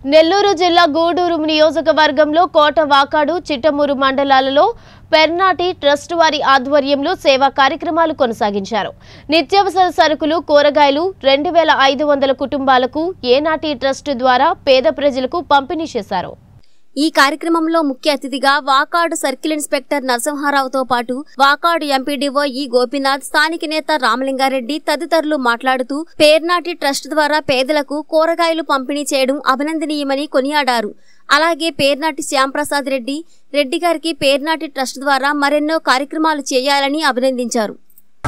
నెల్లూరు జిల్లా గూడూరు నియోజకవర్గంలో కోట వాకాడు చిట్టమూరు మండలాలలో పెర్నాటి ట్రస్ట్ వారి ఆధ్వర్యంలో సేవా కార్యక్రమాలు కొనసాగించారు. నిత్యావసర సరుకులు కూరగాయలు 2500 కుటుంబాలకు ఏనాటి ట్రస్ట్ ద్వారా పేద ప్రజలకు పంపిణీ చేశారు. ఈ కార్యక్రమంలో ముఖ్య అతిథిగా వాకాడు సర్కిల్ ఇన్స్పెక్టర్ నరసింహారావుతో పాటు వాకాడు ఎంపీడీఓ ఈ గోపీనాథ్, స్థానిక నేత రామలింగారెడ్డి తదితరులు మాట్లాడుతూ పేర్నాటి ట్రస్ట్ ద్వారా పేదలకు కూరగాయలు పంపిణీ చేయడం అభినందనీయమని కొనియాడారు. అలాగే పేర్నాటి శ్యాంప్రసాద్ రెడ్డి గారికి పేర్నాటి ట్రస్ట్ ద్వారా మరెన్నో కార్యక్రమాలు చేయాలని అభినందించారు.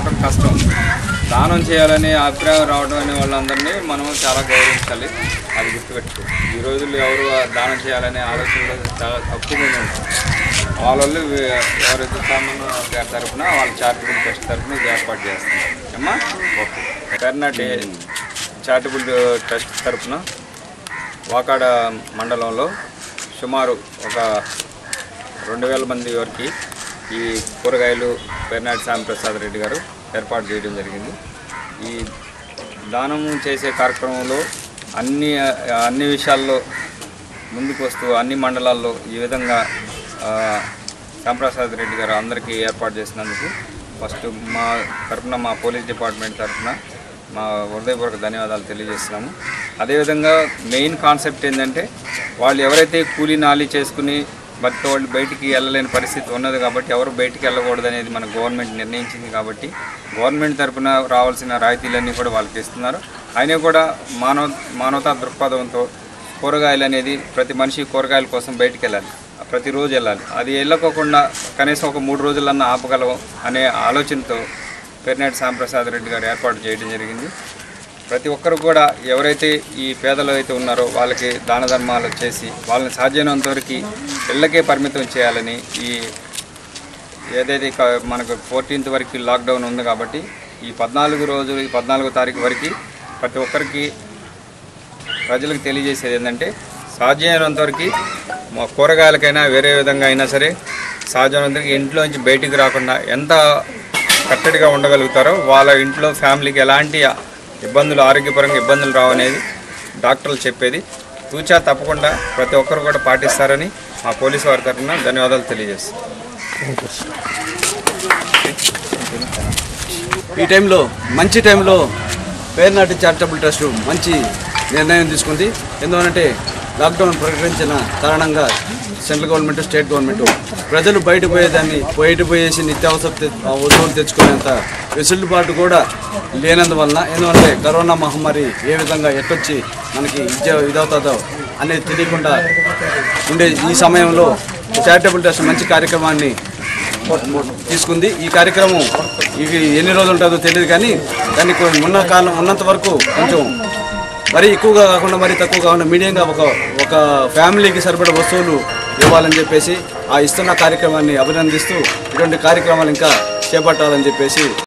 దానం చేయాలని అభిప్రాయం రావడం అనే వాళ్ళందరినీ మనం చాలా గౌరవించాలి. అది గుర్తుపెట్టుకో. ఈ రోజుల్లో ఎవరు దానం చేయాలనే ఆలోచనలో చాలా తక్కువ మంది ఉంటారు. వాళ్ళు ఎవరైతే సామాన్య గారి తరఫున వాళ్ళ చారిటబుల్ ట్రస్ట్ తరఫున ఇది ఏర్పాటు చేస్తున్నారు అమ్మా. ఓకే. కర్ణాటి చారిటబుల్ ట్రస్ట్ తరఫున వాకాడ మండలంలో సుమారు ఒక 2000 మంది వరకు ఈ కూరగాయలు పెర్నాటి శ్యాంప్రసాద్ రెడ్డి గారు ఏర్పాటు చేయడం జరిగింది. ఈ దానం చేసే కార్యక్రమంలో అన్ని విషయాల్లో ముందుకు వస్తూ అన్ని మండలాల్లో ఈ విధంగా శ్యాంప్రసాద్ రెడ్డి గారు అందరికీ ఏర్పాటు చేసినందుకు ఫస్ట్ మా తరఫున, మా పోలీస్ డిపార్ట్మెంట్ తరఫున మా హృదయపూర్వక ధన్యవాదాలు తెలియజేస్తున్నాము. అదేవిధంగా మెయిన్ కాన్సెప్ట్ ఏంటంటే వాళ్ళు ఎవరైతే కూలీ నాలి చేసుకుని వాళ్ళు బయటికి వెళ్ళలేని పరిస్థితి ఉన్నది కాబట్టి ఎవరు బయటికి వెళ్ళకూడదు అనేది మన గవర్నమెంట్ నిర్ణయించింది. కాబట్టి గవర్నమెంట్ తరఫున రావాల్సిన రాయితీలన్నీ కూడా వాళ్ళకి ఇస్తున్నారు. అయినా కూడా మానవతా దృక్పథంతో కూరగాయలు అనేది ప్రతి మనిషి కూరగాయల కోసం బయటికి వెళ్ళాలి, ప్రతిరోజు వెళ్ళాలి. అది వెళ్ళకోకుండా కనీసం ఒక 3 రోజులన్నా ఆపగలం అనే ఆలోచనతో పెర్నాటి శ్యాంప్రసాద్ రెడ్డి గారు ఏర్పాటు చేయడం జరిగింది. ప్రతి ఒక్కరు కూడా ఎవరైతే ఈ పేదలు అయితే ఉన్నారో వాళ్ళకి దాన ధర్మాలు చేసి వాళ్ళని సాధ్యమైనంత వరకు ఇళ్ళకే పరిమితం చేయాలని, ఈ ఏదైతే మనకు 14th వరకు లాక్డౌన్ ఉంది కాబట్టి ఈ 14వ తారీఖు వరకు ప్రతి ఒక్కరికి ప్రజలకు తెలియజేసేది ఏంటంటే సాధ్యమైనంత వరకు కూరగాయలకైనా వేరే విధంగా అయినా సరే సాధ్యమైనంత వరకు ఇంట్లో నుంచి బయటికి రాకుండా ఎంత కట్టడిగా ఉండగలుగుతారో వాళ్ళ ఇంట్లో ఫ్యామిలీకి ఎలాంటి ఇబ్బందులు, ఆరోగ్యపరంగా ఇబ్బందులు రావనేది డాక్టర్లు చెప్పేది తూచా తప్పకుండా ప్రతి ఒక్కరు కూడా పాటిస్తారని మా పోలీసు వారి తరఫున ధన్యవాదాలు తెలియజేస్తాను. ఈ టైంలో మంచి టైంలో పేర్నాటి చారిటబుల్ ట్రస్ట్ మంచి నిర్ణయం తీసుకుంది. ఎందుకంటే లాక్డౌన్ ప్రకటించిన కారణంగా సెంట్రల్ గవర్నమెంట్, స్టేట్ గవర్నమెంట్ ప్రజలు బయటకు పోయేసి నిత్యావసర వస్తువులు తెచ్చుకునేంత వెసులుబాటు కూడా లేనందువలన, ఎందుకంటే కరోనా మహమ్మారి ఏ విధంగా ఎట్టొచ్చి మనకి ఇదవుతుందో అనేది తెలియకుండా ఉండే ఈ సమయంలో చారిటబుల్ ట్రస్ట్ మంచి కార్యక్రమాన్ని తీసుకుంది. ఈ కార్యక్రమం ఇవి ఎన్ని రోజులు ఉంటుందో తెలియదు, కానీ దానికి ఉన్నంత వరకు కొంచెం మరీ ఎక్కువగా కాకుండా మరీ తక్కువ కాకుండా మీడియంగా ఒక ఫ్యామిలీకి సరిపడే వస్తువులు ఇవ్వాలని చెప్పేసి ఆ ఇస్తున్న కార్యక్రమాన్ని అభినందిస్తూ ఇటువంటి కార్యక్రమాలు ఇంకా చేపట్టాలని చెప్పేసి